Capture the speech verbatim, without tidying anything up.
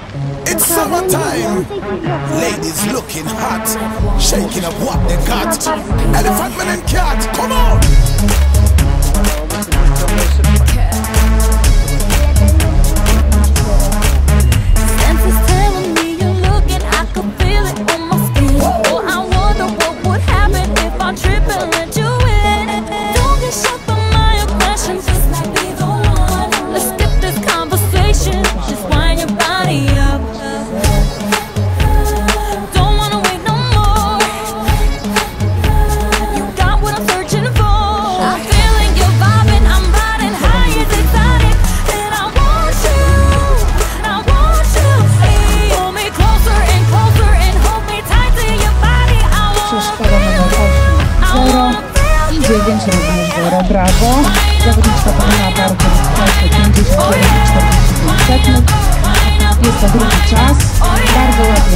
It's summertime. Ladies looking hot, shaking up what they got. Elephant man and cat, come on. Senses telling me you're looking, I can feel it on my skin. Oh, I wonder what would happen if I trip and let you in. Don't get shocked by my aggression, this might be the one. Let's skip this conversation, just wind your body up. Don't wanna wait no more. You got what I'm searching for. I'm feeling your vibe and I'm riding high as exotic. And I want you, and I want you. Hey, pull me closer and closer and hold me tight to your body. I want zero i dziewięć również zero. Brawo. Zawodniczka powinna bardzo pięćdziesiąt czterdzieści pięć sekund. Jest to drugi czas. Bardzo ładnie.